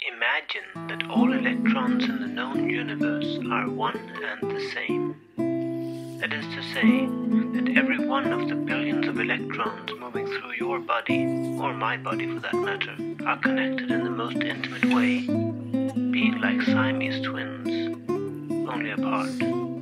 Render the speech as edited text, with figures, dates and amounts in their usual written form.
Imagine that all electrons in the known universe are one and the same. That is to say, that every one of the billions of electrons moving through your body, or my body for that matter, are connected in the most intimate way, being like siamese twins, only apart.